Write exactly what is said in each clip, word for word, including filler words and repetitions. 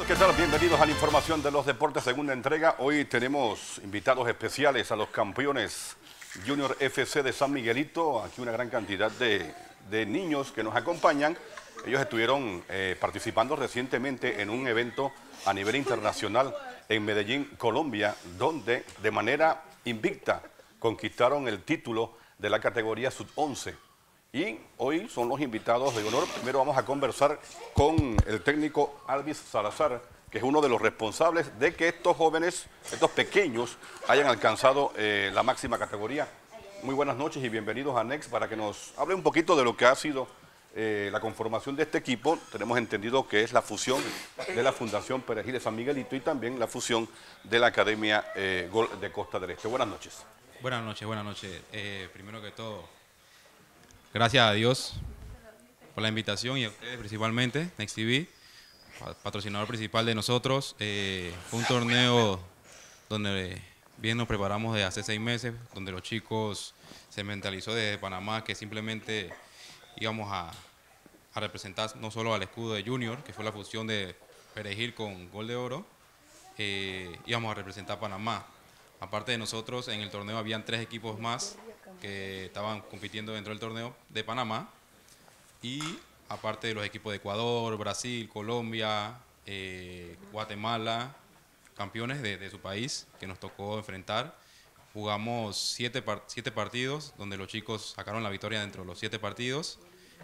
¿qué tal? Bienvenidos a la información de los deportes, segunda entrega. Hoy tenemos invitados especiales a los campeones Junior F C de San Miguelito. Aquí una gran cantidad de, de niños que nos acompañan. Ellos estuvieron eh, participando recientemente en un evento a nivel internacional en Medellín, Colombia, donde de manera invicta conquistaron el título de la categoría sub once. Y hoy son los invitados de honor. Primero vamos a conversar con el técnico Alvis Salazar, que es uno de los responsables de que estos jóvenes, estos pequeños, hayan alcanzado eh, la máxima categoría. Muy buenas noches y bienvenidos a Next para que nos hable un poquito de lo que ha sido eh, la conformación de este equipo. Tenemos entendido que es la fusión de la Fundación Perejil de San Miguelito y también la fusión de la Academia eh, Gol de Costa del Este. Buenas noches. Buenas noches, buenas noches. Eh, primero que todo, gracias a Dios por la invitación y a ustedes principalmente, Next T V, patrocinador principal de nosotros. Eh, fue un torneo donde bien nos preparamos desde hace seis meses, donde los chicos se mentalizó desde Panamá que simplemente íbamos a, a representar no solo al escudo de Junior, que fue la fusión de Perejil con Gol de Oro, eh, íbamos a representar a Panamá. Aparte de nosotros, en el torneo habían tres equipos más que estaban compitiendo dentro del torneo de Panamá, y aparte de los equipos de Ecuador, Brasil, Colombia, eh, Guatemala, campeones de, de su país que nos tocó enfrentar. Jugamos siete, par siete partidos donde los chicos sacaron la victoria dentro de los siete partidos.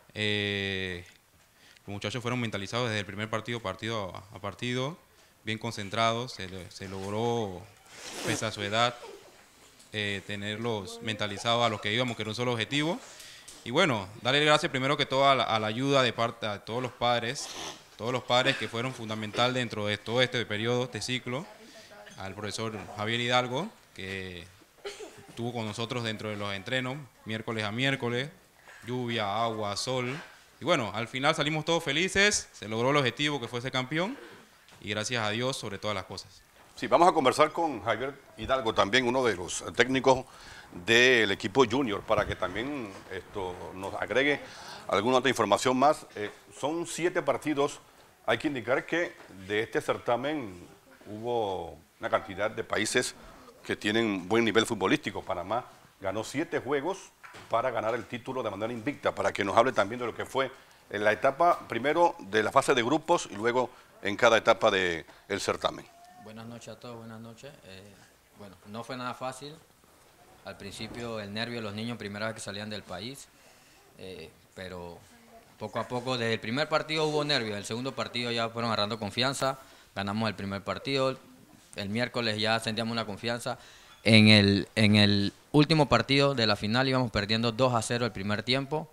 Eh, los muchachos fueron mentalizados desde el primer partido, partido a, a partido, bien concentrados. Se, se logró, pese a su edad, eh, tenerlos mentalizados a los que íbamos, que era un solo objetivo. Y bueno, darle gracias primero que todo a la, a la ayuda de parte de todos los padres, todos los padres que fueron fundamental dentro de todo este periodo, este ciclo, al profesor Javier Hidalgo, que estuvo con nosotros dentro de los entrenos, miércoles a miércoles, lluvia, agua, sol. Y bueno, al final salimos todos felices, se logró el objetivo que fue ser campeón, y gracias a Dios sobre todas las cosas. Sí, vamos a conversar con Javier Hidalgo, también uno de los técnicos del equipo Junior, para que también esto nos agregue alguna otra información más. Eh, son siete partidos. Hay que indicar que de este certamen hubo una cantidad de países que tienen buen nivel futbolístico. Panamá ganó siete juegos para ganar el título de manera invicta, para que nos hable también de lo que fue en la etapa primero de la fase de grupos y luego en cada etapa del certamen. Buenas noches a todos, buenas noches. Eh, bueno, no fue nada fácil. Al principio el nervio de los niños, primera vez que salían del país, eh, pero poco a poco, desde el primer partido hubo nervios, el segundo partido ya fueron agarrando confianza, ganamos el primer partido, el miércoles ya sentíamos una confianza. En el, en el último partido de la final íbamos perdiendo dos a cero el primer tiempo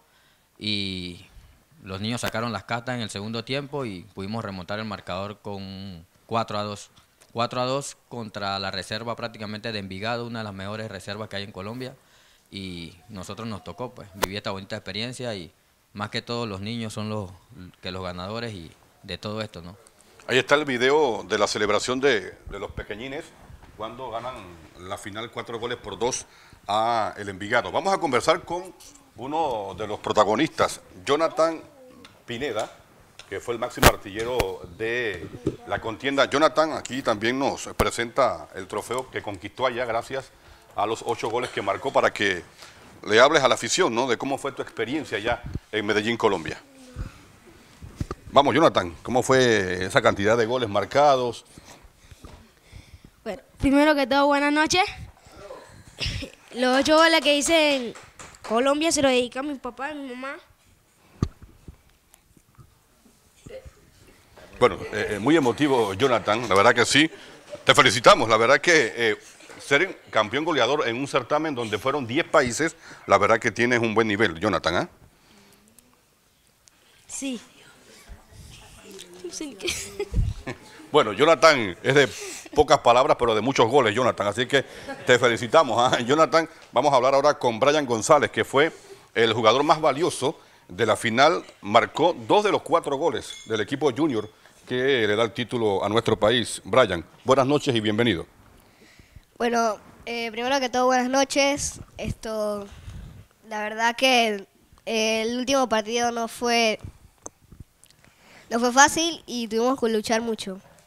y los niños sacaron las cartas en el segundo tiempo y pudimos remontar el marcador con cuatro a dos. cuatro a dos contra la reserva prácticamente de Envigado, una de las mejores reservas que hay en Colombia, y nosotros nos tocó pues vivir esta bonita experiencia, y más que todo los niños son los que los ganadores y de todo esto, ¿no? Ahí está el video de la celebración de, de los pequeñines cuando ganan la final cuatro goles por dos a el Envigado. Vamos a conversar con uno de los protagonistas, Jonathan Pineda, que fue el máximo artillero de la contienda. Jonathan aquí también nos presenta el trofeo que conquistó allá gracias a los ocho goles que marcó, para que le hables a la afición, ¿no?, de cómo fue tu experiencia allá en Medellín, Colombia. Vamos, Jonathan, ¿cómo fue esa cantidad de goles marcados? Bueno, primero que todo, buenas noches. Los ocho goles que hice en Colombia se los dedico a mi papá y a mi mamá. Bueno, eh, muy emotivo, Jonathan, la verdad que sí. Te felicitamos, la verdad que eh, ser campeón goleador en un certamen donde fueron diez países, la verdad que tienes un buen nivel, Jonathan, ¿eh? Sí. Sí. Bueno, Jonathan es de pocas palabras, pero de muchos goles, Jonathan, así que te felicitamos, ¿eh? Jonathan, vamos a hablar ahora con Brian González, que fue el jugador más valioso de la final, marcó dos de los cuatro goles del equipo Junior, que le da el título a nuestro país. Brian, buenas noches y bienvenido. Bueno, eh, primero que todo, buenas noches. Esto, la verdad que eh, el último partido no fue, no fue fácil y tuvimos que luchar mucho.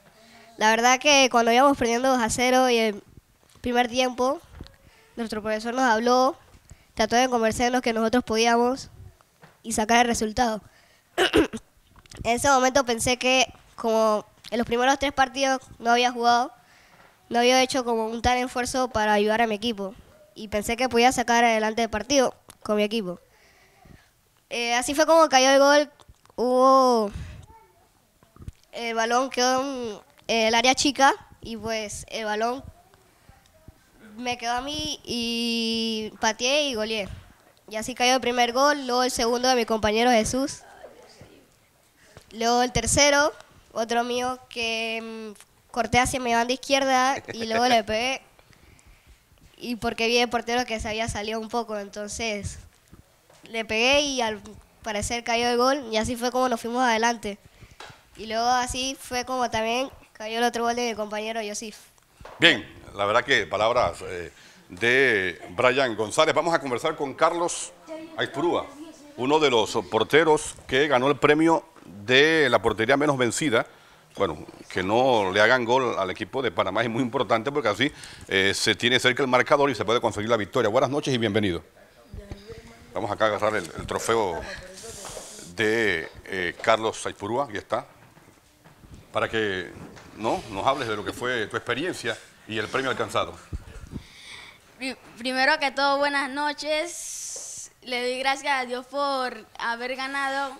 La verdad que cuando íbamos perdiendo dos a cero y el primer tiempo, nuestro profesor nos habló, trató de convencernos que nosotros podíamos y sacar el resultado. En ese momento pensé que como en los primeros tres partidos no había jugado, no había hecho como un tal esfuerzo para ayudar a mi equipo y pensé que podía sacar adelante el partido con mi equipo. Eh, así fue como cayó el gol, hubo el balón quedó en el área chica y pues el balón me quedó a mí y pateé y goleé. Y así cayó el primer gol, luego el segundo de mi compañero Jesús, luego el tercero, otro mío que mmm, corté hacia mi banda izquierda y luego le pegué. Y porque vi el portero que se había salido un poco, entonces le pegué y al parecer cayó el gol y así fue como nos fuimos adelante. Y luego así fue como también cayó el otro gol de mi compañero Yosif. Bien, la verdad que palabras eh, de Brian González. Vamos a conversar con Carlos Aizpurúa, uno de los porteros que ganó el premio de la portería menos vencida. Bueno, que no le hagan gol al equipo de Panamá es muy importante porque así eh, se tiene cerca el marcador y se puede conseguir la victoria. Buenas noches y bienvenido. Vamos acá a agarrar el, el trofeo de eh, Carlos Aizpurúa, aquí está, para que ¿no? nos hables de lo que fue tu experiencia y el premio alcanzado. Primero que todo, buenas noches. Le doy gracias a Dios por haber ganado.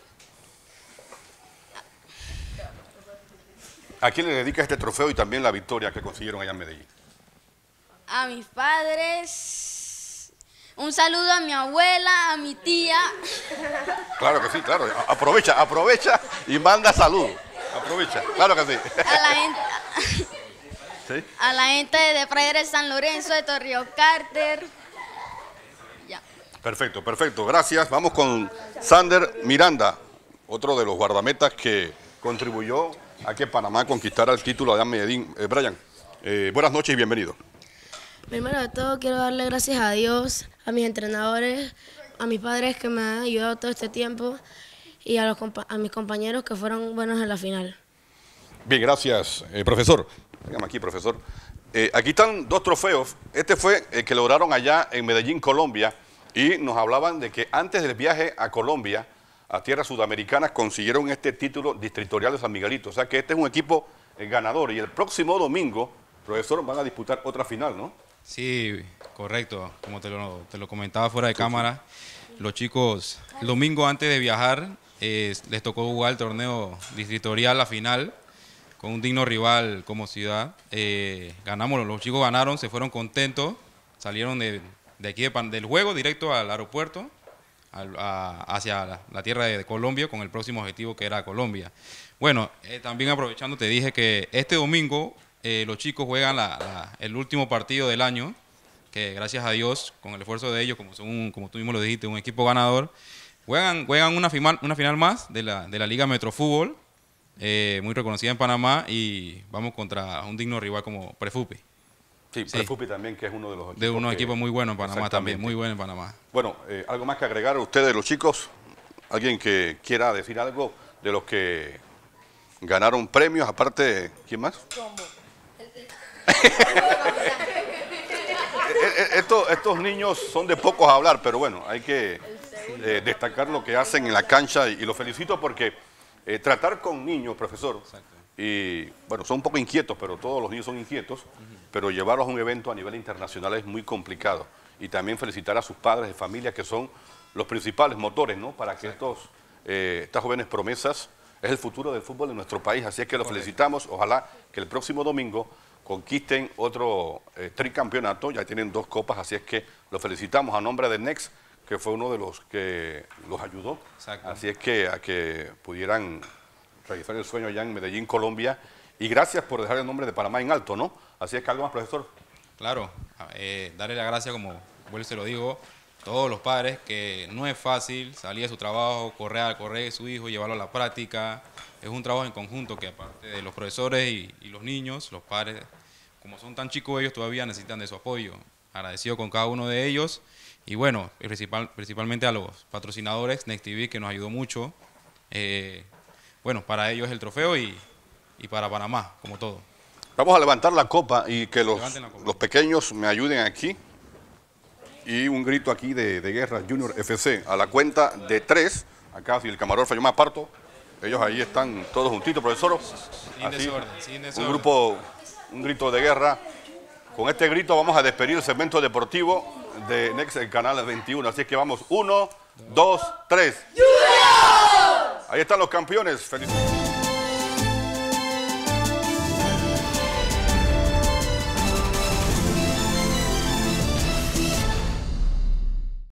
¿A quién le dedica este trofeo y también la victoria que consiguieron allá en Medellín? A mis padres. Un saludo a mi abuela, a mi tía. Claro que sí, claro. Aprovecha, aprovecha y manda salud. Aprovecha, claro que sí. A la gente, ¿Sí? a la gente de Praderes San Lorenzo, de Torrijos Carter. Ya. Perfecto, perfecto. Gracias. Vamos con Sander Miranda, otro de los guardametas que contribuyó a que Panamá conquistara el título allá en Medellín. Eh, Brian, eh, buenas noches y bienvenido. Primero de todo quiero darle gracias a Dios, a mis entrenadores, a mis padres que me han ayudado todo este tiempo y a, los a mis compañeros que fueron buenos en la final. Bien, gracias, eh, profesor. Véngame aquí, profesor. Eh, aquí están dos trofeos. Este fue el que lograron allá en Medellín, Colombia, y nos hablaban de que antes del viaje a Colombia, a tierras sudamericanas, consiguieron este título distritorial de San Miguelito. O sea que este es un equipo eh, ganador y el próximo domingo, profesor, van a disputar otra final, ¿no? Sí, correcto. Como te lo, te lo comentaba fuera de cámara, los chicos, el domingo antes de viajar, eh, les tocó jugar el torneo distritorial, la final, con un digno rival como Ciudad. Eh, ganamos, los chicos ganaron, se fueron contentos, salieron de, de aquí de, del juego directo al aeropuerto, al, a, hacia la, la tierra de, de Colombia, con el próximo objetivo que era Colombia. Bueno, eh, también aprovechando te dije que este domingo eh, los chicos juegan la, la, el último partido del año, que gracias a Dios, con el esfuerzo de ellos, como, son un, como tú mismo lo dijiste, un equipo ganador, juegan, juegan una, final, una final más de la, de la Liga Metrofútbol, eh, muy reconocida en Panamá, y vamos contra un digno rival como Prefupi. Sí, Sí. Prefupi también, que es uno de los equipos. De unos que- equipos muy buenos en Panamá Exactamente. también, muy buenos en Panamá. Bueno, eh, algo más que agregar a ustedes, los chicos, alguien que quiera decir algo de los que ganaron premios, aparte, ¿quién más? estos, estos niños son de pocos a hablar, pero bueno, hay que eh, destacar lo que hacen en la cancha y, y los felicito porque eh, tratar con niños, profesor, y bueno, son un poco inquietos, pero todos los niños son inquietos, pero llevarlos a un evento a nivel internacional es muy complicado. Y también felicitar a sus padres de familia que son los principales motores, ¿no? Para que estos, eh, estas jóvenes promesas es el futuro del fútbol de nuestro país. Así es que los felicitamos. Ojalá que el próximo domingo conquisten otro eh, tricampeonato. Ya tienen dos copas, así es que los felicitamos a nombre de Next, que fue uno de los que los ayudó. Exacto. Así es que a que pudieran realizar el sueño allá en Medellín, Colombia. Y gracias por dejar el nombre de Panamá en alto, ¿no? Así es que algo más, profesor. Claro, eh, darle la gracia, como vuelvo y se lo digo, a todos los padres, que no es fácil salir de su trabajo, correr a correr de su hijo, llevarlo a la práctica. Es un trabajo en conjunto que aparte de los profesores y, y los niños, los padres, como son tan chicos ellos, todavía necesitan de su apoyo. Agradecido con cada uno de ellos y bueno, principal, principalmente a los patrocinadores, Next T V, que nos ayudó mucho. Eh, bueno, para ellos el trofeo y, y para Panamá, como todo. Vamos a levantar la copa y que los, Levanten la copa. los pequeños me ayuden aquí. Y un grito aquí de, de guerra, Junior F C. A la cuenta de tres, acá si el camarógrafo yo me aparto, ellos ahí están todos juntitos, profesor. Sin Así, desorden, sin un desorden. grupo, un grito de guerra. Con este grito vamos a despedir el segmento deportivo de Next, el canal veintiuno. Así que vamos, uno, dos, tres. ¡Junior! Ahí están los campeones. Felicidades.